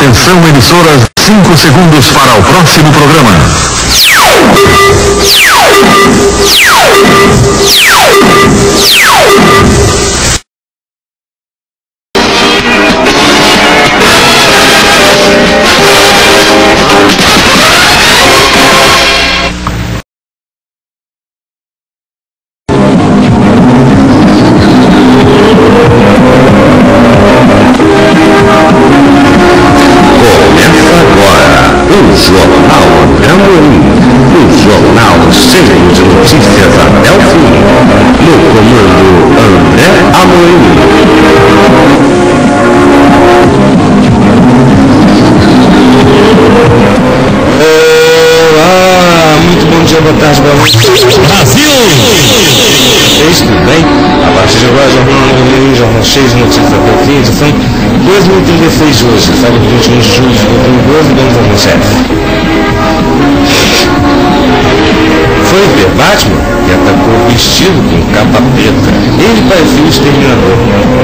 Atenção, emissoras, 5 segundos para o próximo programa. Jornal Amorim, o jornal cheio de notícias até o fim, no comando André Amorim. Olá, muito bom dia, boa tarde, boa noite. Brasil! Vocês, tudo bem? A partir de agora, Jornal Amorim, jornal cheio de notícias até o fim, edição 2036 de hoje, sábado 21 de julho de 2012, vamos ao manchete. Foi ver Batman e atacou vestido com capa preta. Ele parecia o exterminador.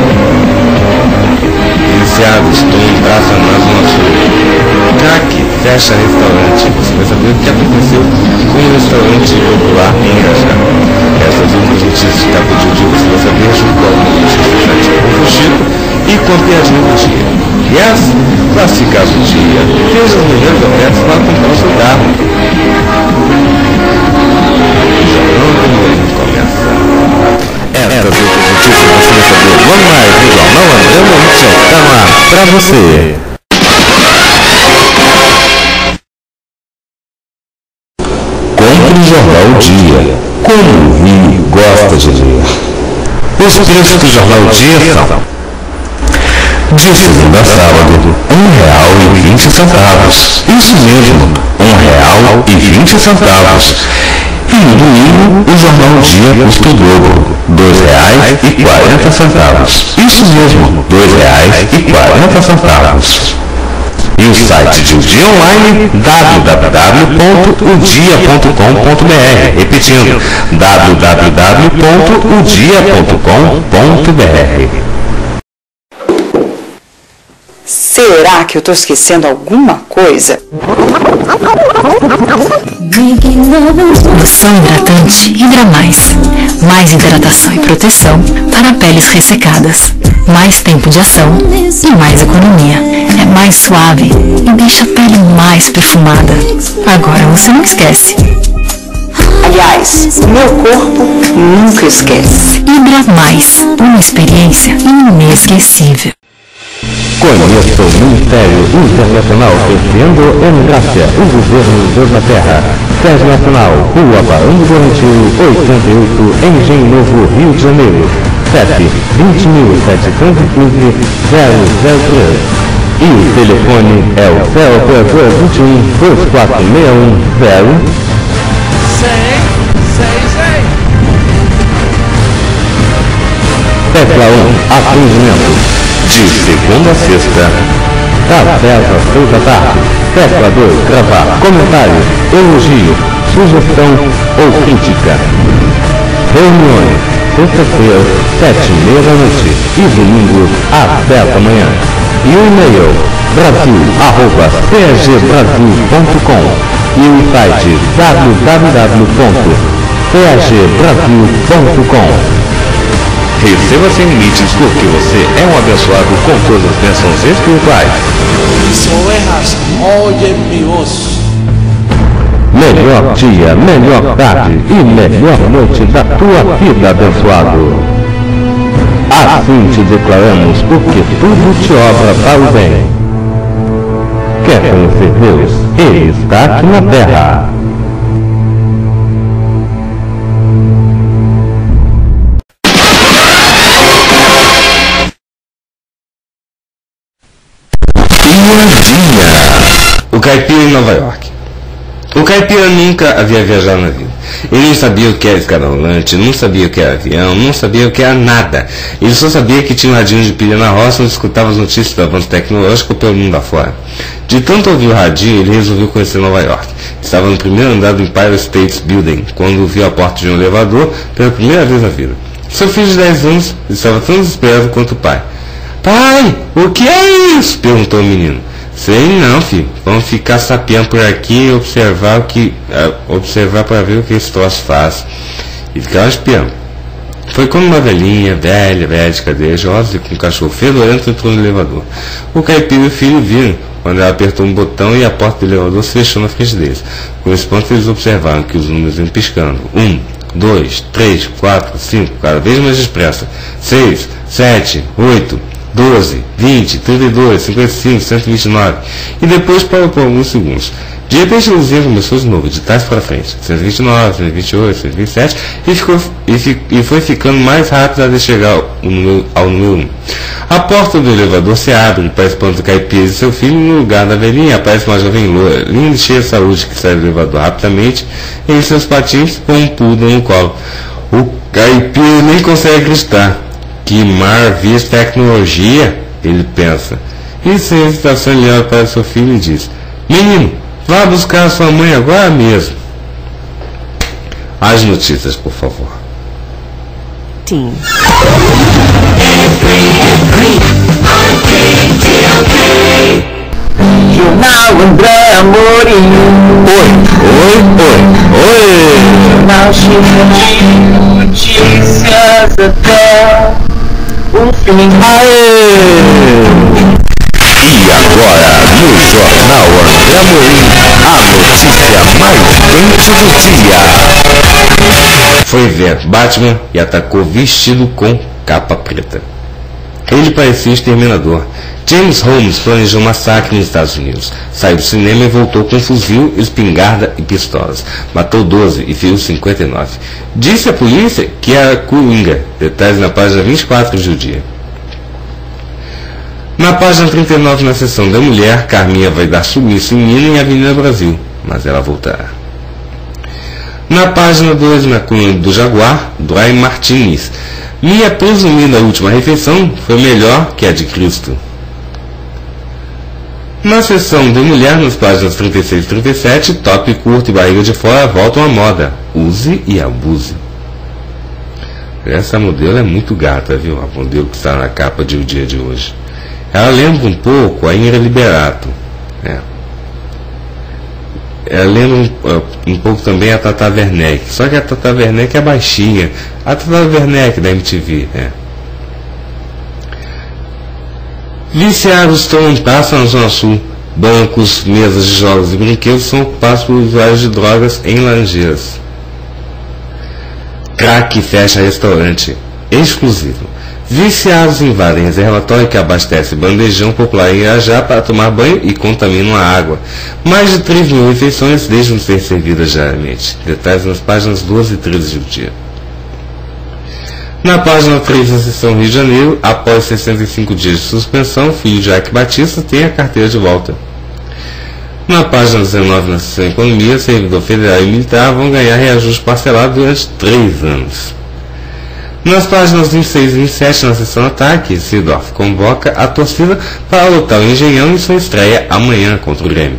Iniciados estão em praça na Zona Sul. Crack fecha restaurante. Você vai saber o que aconteceu com o restaurante popular em Irajá. Essas últimas notícias de capa de dia você vai saber junto com algumas notícias do Chico e com a piadinha do dia. E as classificadas do dia. Veja os melhores ofertas para comprar o seu carro. Essas outras notícias você vai saber logo mais no Jornal André Amorim, está no ar pra você. Compre o Jornal Dia, como o Rio gosta de ler. Os preços do Jornal Dia são: de segunda a sábado, R$1,20. Isso mesmo, R$1,20. E no domingo, o Jornal Dia custa o dobro, R$2,40. Isso mesmo, R$2,40. E o site de O Dia Online, www.odia.com.br. Repetindo, www.odia.com.br. Será que eu estou esquecendo alguma coisa? Loção hidratante Hidra Mais. Mais hidratação e proteção para peles ressecadas. Mais tempo de ação e mais economia. É mais suave e deixa a pele mais perfumada. Agora você não esquece. Aliás, o meu corpo nunca esquece. Hidra Mais. Uma experiência inesquecível. Conheça o Ministério Internacional Defendendo a Democracia, o governo de Deus na Terra. Sede Nacional, Rua Barão do Doentio, 88, Engenho Novo, Rio de Janeiro. CEP 20.715-003. E o telefone é o 0224610. Tecla 1, atendimento. De segunda a sexta, das 10 às 6 da tarde. Tecla 2, gravar comentário, elogio, sugestão ou crítica. Reuniões, sexta-feira, 7h30 da noite e domingos às 10 da manhã. E o e-mail, brasil@cagbrasil.com e o site www.cagbrasil.com. Receba sem limites, porque você é um abençoado com todas as bênçãos espirituais. Mis ovejas, oyen mi voz. Melhor dia, melhor tarde e melhor noite da tua vida, abençoado. Assim te declaramos, porque tudo te obra para o bem. Quer conhecer Deus? Ele está aqui na terra. O caipira em Nova York. O caipira nunca havia viajado na vida. Ele não sabia o que era escada rolante, não sabia o que era avião, não sabia o que era nada. Ele só sabia que tinha um radinho de pilha na roça onde escutava as notícias do avanço tecnológico pelo mundo afora. De tanto ouvir o radinho, ele resolveu conhecer Nova York. Estava no primeiro andar do Empire State Building, quando viu a porta de um elevador pela primeira vez na vida. Seu filho de 10 anos estava tão desesperado quanto o pai. Pai, o que é isso? Perguntou o menino. Sei não, filho. Vamos ficar sapeando por aqui e observar para ver o que esse troço faz. E ficar espiando. Foi quando uma velhinha, velha de cadejosa e com um cachorro fedorento entrou no elevador. O caipira e o filho viram quando ela apertou um botão e a porta do elevador se fechou na frente deles. Com espanto eles observaram que os números iam piscando. 1, 2, 3, 4, 5, cada vez mais depressa. 6, 7, 8, 12, 20, 32, 55, 129. E depois parou por alguns segundos. De repente a luzinha começou de novo, de trás para frente. 129, 128, 127 e foi ficando mais rápido até chegar ao número 1. A porta do elevador se abre para espanto do caipira e seu filho. No lugar da velhinha aparece uma jovem loira, linda e cheia de saúde, que sai do elevador rapidamente em seus patins com um poodle no colo. O caipira nem consegue acreditar. Que maravilha de tecnologia, ele pensa. E sem hesitação ele olha para seu filho e diz: menino, vá buscar a sua mãe agora mesmo. As notícias, por favor. Sim. Jornal André Amorim. Oi. Jornal cheio de notícias até o fim. E agora, no Jornal André Amorim, a notícia mais quente do dia. Foi ver Batman e atacou vestido com capa preta. Ele parecia exterminador. James Holmes planejou um massacre nos Estados Unidos. Saiu do cinema e voltou com fuzil, espingarda e pistolas. Matou 12 e feriu 59. Disse à polícia que era Coringa. Detalhes na página 24 de O Dia. Na página 39, na seção da mulher, Carminha vai dar sumiço em Minas e Avenida Brasil, mas ela voltará. Na página 2, na coluna do Jaguar, Dry Martinez. Minha presumida última refeição foi melhor que a de Cristo. Na seção de mulher, nas páginas 36 e 37, top curto e barriga de fora voltam à moda. Use e abuse. Essa modelo é muito gata, viu? A modelo que está na capa de O Dia de hoje. Ela lembra um pouco a Ira Liberato. Ela lembra um pouco também a Tata Werneck. Só que a Tata Werneck é baixinha. A Tata Werneck da MTV. Viciados estão em praça na Zona Sul. Bancos, mesas de jogos e brinquedos são ocupados por usuários de drogas em Laranjeiras. Crack fecha restaurante exclusivo. Viciados invadem reservatório que abastece bandejão popular em Irajá para tomar banho e contaminam a água. Mais de 3 mil refeições deixam de ser servidas diariamente. Detalhes nas páginas 12 e 13 do dia. Na página 3 da seção Rio de Janeiro, após 65 dias de suspensão, o filho de Jaque Batista tem a carteira de volta. Na página 19, na seção Economia, servidor federal e militar vão ganhar reajuste parcelado durante 3 anos. Nas páginas 26 e 27, na seção Ataque, Sidorf convoca a torcida para lotar o Engenhão em sua estreia amanhã contra o Grêmio.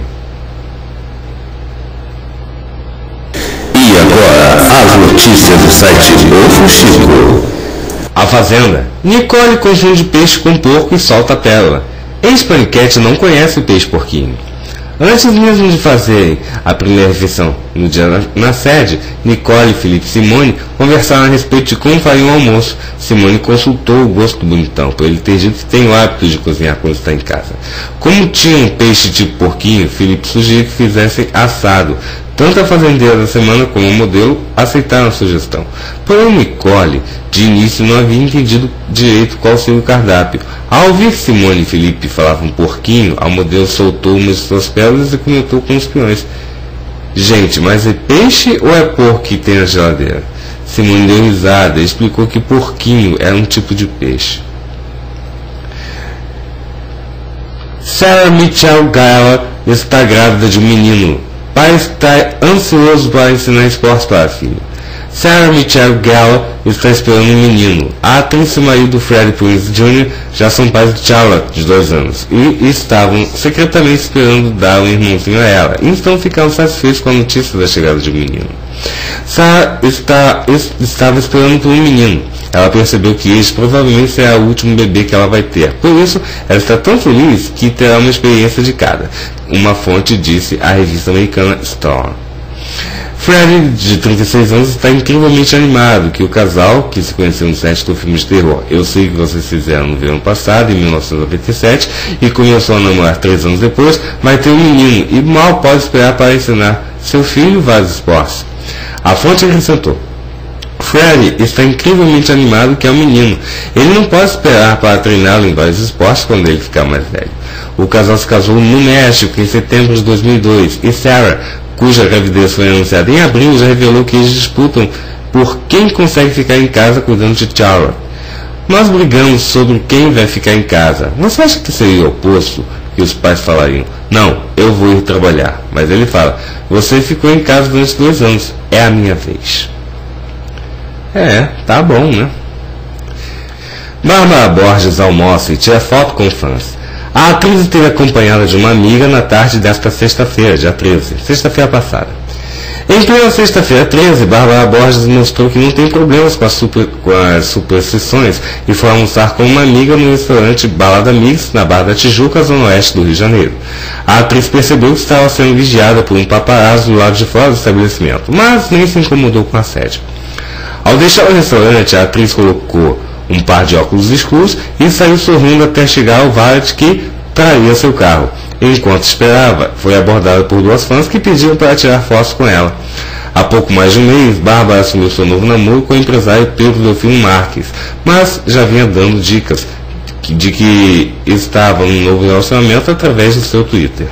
E agora, as notícias do site Ovo Chico. A Fazenda. Nicole confunde peixe com porco e solta a pérola. Ex-paniquete não conhece o peixe porquinho. Antes mesmo de fazerem a primeira refeição no dia na sede, Nicole, Felipe e Simone conversaram a respeito de como fariam o almoço. Simone consultou o gosto do bonitão, por ele ter dito que tem o hábito de cozinhar quando está em casa. Como tinha um peixe tipo porquinho, Felipe sugeriu que fizessem assado. Tanto a fazendeira da semana como o modelo aceitaram a sugestão. Porém, Nicole, de início, não havia entendido direito qual seria o cardápio. Ao ouvir Simone e Felipe falavam porquinho, a modelo soltou uma de suas pérolas e comentou com os peões: gente, mas é peixe ou é porco que tem na geladeira? Simone deu risada e explicou que porquinho era um tipo de peixe. Sarah Michelle Gellar está grávida de um menino. Pai está ansioso para ensinar esportes para a filha. Sarah Michelle Gellar está esperando um menino. A atriz e o marido Freddie Prinze Jr. já são pais de Charlotte, de 2 anos, e estavam secretamente esperando dar um irmãozinho a ela. E então ficaram satisfeitos com a notícia da chegada de um menino. Sarah estava esperando por um menino. ela percebeu que este provavelmente será o último bebê que ela vai ter. Por isso, ela está tão feliz que terá uma experiência de cada. Uma fonte disse à revista americana Storm. Freddie, de 36 anos, está incrivelmente animado que o casal, que se conheceu no set do filme de terror Eu Sei Que Vocês Fizeram no verão passado, em 1997, e começou a namorar 3 anos depois, vai ter um menino e mal pode esperar para ensinar seu filho vários esportes. A fonte acrescentou: Freddie está incrivelmente animado que é um menino. Ele não pode esperar para treiná-lo em vários esportes quando ele ficar mais velho. O casal se casou no México em setembro de 2002 e Sarah, cuja gravidez foi anunciada em abril, já revelou que eles disputam por quem consegue ficar em casa cuidando de Charlotte. Nós brigamos sobre quem vai ficar em casa. Você acha que seria o oposto? Que os pais falariam: não, eu vou ir trabalhar. Mas ele fala: você ficou em casa durante 2 anos, é a minha vez. Tá bom, né? Bárbara Borges almoça e tira foto com fãs. A atriz esteve acompanhada de uma amiga na tarde desta sexta-feira, dia 13, sexta-feira passada. Em plena sexta-feira 13, Bárbara Borges mostrou que não tem problemas com as superstições e foi almoçar com uma amiga no restaurante Balada Mix, na Barra da Tijuca, zona oeste do Rio de Janeiro. A atriz percebeu que estava sendo vigiada por um paparazzo do lado de fora do estabelecimento, mas nem se incomodou com a assédio. Ao deixar o restaurante, a atriz colocou um par de óculos escuros e saiu sorrindo até chegar ao valet que traria seu carro. Enquanto esperava, foi abordada por 2 fãs que pediram para tirar fotos com ela. Há pouco mais de um mês, Bárbara assumiu seu novo namoro com o empresário Pedro Delfino Marques, mas já vinha dando dicas de que estava num novo relacionamento através do seu Twitter.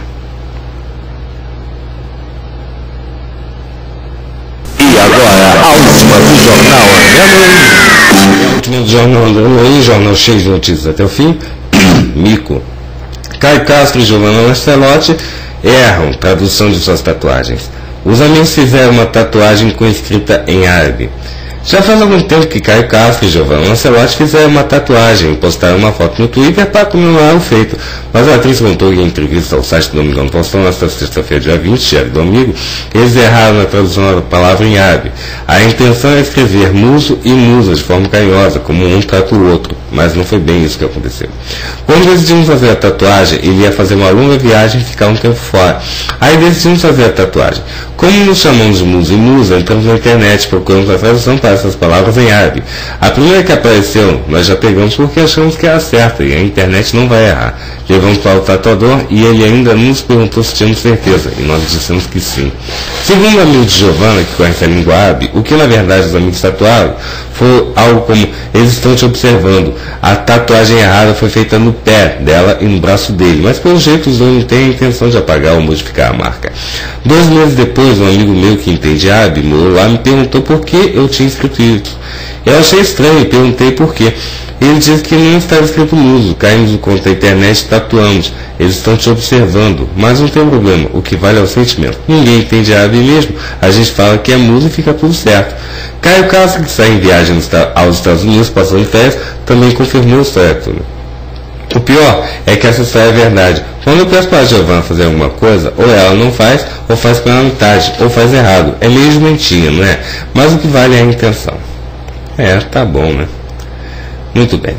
E agora, a última do Jornal André Luiz. A última do Jornal André Luiz, jornal cheio de notícias até o fim. Mico. Caio Castro e Giovanna Lancelotti erram tradução de suas tatuagens. Os amigos fizeram uma tatuagem com escrita em árabe. Já faz algum tempo que Caio Castro e Giovanna Lancelotti fizeram uma tatuagem e postaram uma foto no Twitter para comemorar o feito, mas a atriz contou em entrevista ao site do Domingão do Faustão nesta sexta-feira, dia 20, dia do domingo, eles erraram na tradução da palavra em árabe. A intenção é escrever muso e musa de forma carinhosa, como um trata o outro, mas não foi bem isso que aconteceu. Quando decidimos fazer a tatuagem, ele ia fazer uma longa viagem e ficar um tempo fora. Aí decidimos fazer a tatuagem. Como nos chamamos de muso e musa, entramos na internet, procuramos a tradução para essas palavras em árabe. A primeira que apareceu, nós já pegamos porque achamos que era certa e a internet não vai errar. Levamos para o tatuador e ele ainda nos perguntou se tínhamos certeza, e nós dissemos que sim. Segundo o amigo de Giovanna, que conhece a língua árabe, o que na verdade os amigos tatuaram foi algo como: eles estão te observando. A tatuagem errada foi feita no pé dela e no braço dele, mas pelo jeito os dois não têm a intenção de apagar ou modificar a marca. 2 meses depois, um amigo meu que entende árabe morou lá me perguntou por que eu tinha escrito isso. Eu achei estranho e perguntei por quê. Ele disse que não estava escrito muso. Caímos no conto da internet e tatuamos. Eles estão te observando, mas não tem problema. O que vale é o sentimento. Ninguém entende árabe mesmo. A gente fala que é muso e fica tudo certo. Caio Castro, que está em viagem aos Estados Unidos passando férias, também confirmou a história toda. O pior é que essa história é verdade. Quando eu peço para a Giovanna fazer alguma coisa, ou ela não faz, ou faz pela metade, ou faz errado. É meio jumentinha, não é? Mas o que vale é a intenção. Tá bom, né? Muito bem.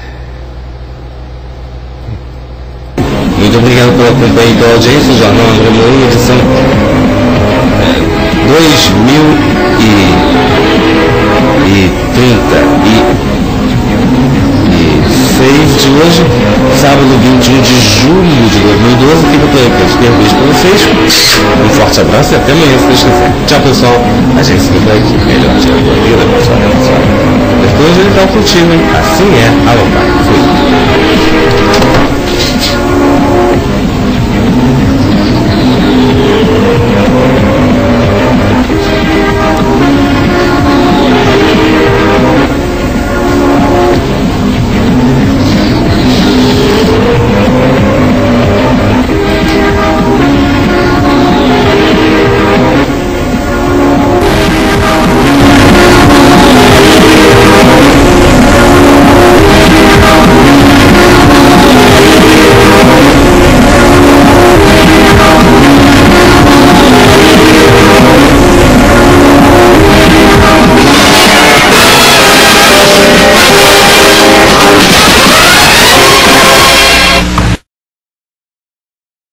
Muito obrigado pela companhia e pela audiência. O Jornal André Moura, edição 2036 de hoje, sábado 21 de julho de 2012. Fica por aqui. Um beijo para vocês. Um forte abraço e até amanhã, se Deus quiser. Tchau, pessoal. A gente se vê por aqui. Melhor dia da vida, pessoal. Depois ele tá contigo, hein? Assim é. Alô, pai. Fui.